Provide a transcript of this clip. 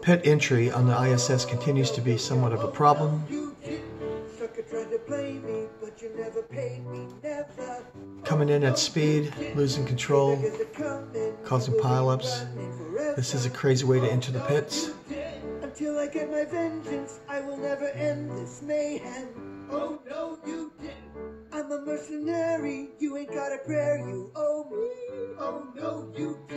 Pit entry on the ISS continues to be somewhat of a problem. Coming in at speed, losing control, causing pileups. This is a crazy way to enter the pits. Until I get my vengeance, I will never end this mayhem. Oh no, you didn't. I'm a mercenary, you ain't got a prayer, you owe me. Oh no, you didn't.